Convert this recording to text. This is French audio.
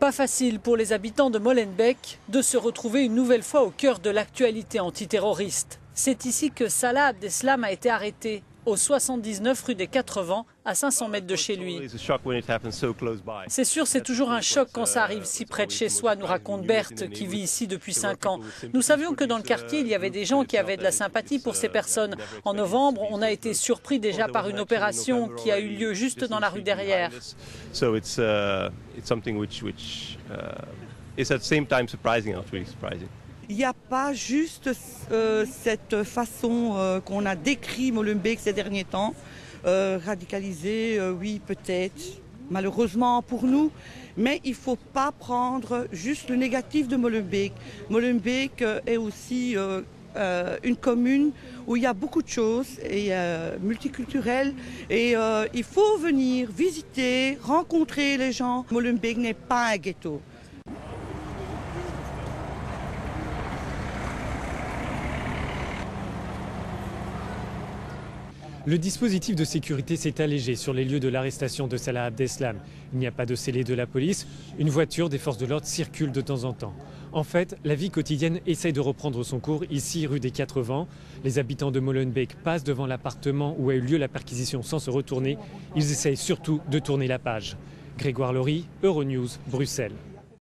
Pas facile pour les habitants de Molenbeek de se retrouver une nouvelle fois au cœur de l'actualité antiterroriste. C'est ici que Salah Abdeslam a été arrêté, au 79 rue des 4 Vents, à 500 mètres de chez lui. C'est sûr, c'est toujours un choc quand ça arrive si près de chez soi, nous raconte Berthe, qui vit ici depuis 5 ans. Nous savions que dans le quartier, il y avait des gens qui avaient de la sympathie pour ces personnes. En novembre, on a été surpris déjà par une opération qui a eu lieu juste dans la rue derrière. Il n'y a pas juste cette façon qu'on a décrit Molenbeek ces derniers temps. Radicalisé, oui, peut-être, malheureusement pour nous. Mais il ne faut pas prendre juste le négatif de Molenbeek. Molenbeek est aussi une commune où il y a beaucoup de choses, et multiculturelle. Et il faut venir visiter, rencontrer les gens. Molenbeek n'est pas un ghetto. Le dispositif de sécurité s'est allégé sur les lieux de l'arrestation de Salah Abdeslam. Il n'y a pas de scellé de la police, une voiture des forces de l'ordre circule de temps en temps. En fait, la vie quotidienne essaye de reprendre son cours ici, rue des 4 Vents. Les habitants de Molenbeek passent devant l'appartement où a eu lieu la perquisition sans se retourner. Ils essayent surtout de tourner la page. Grégoire Laurie, Euronews, Bruxelles.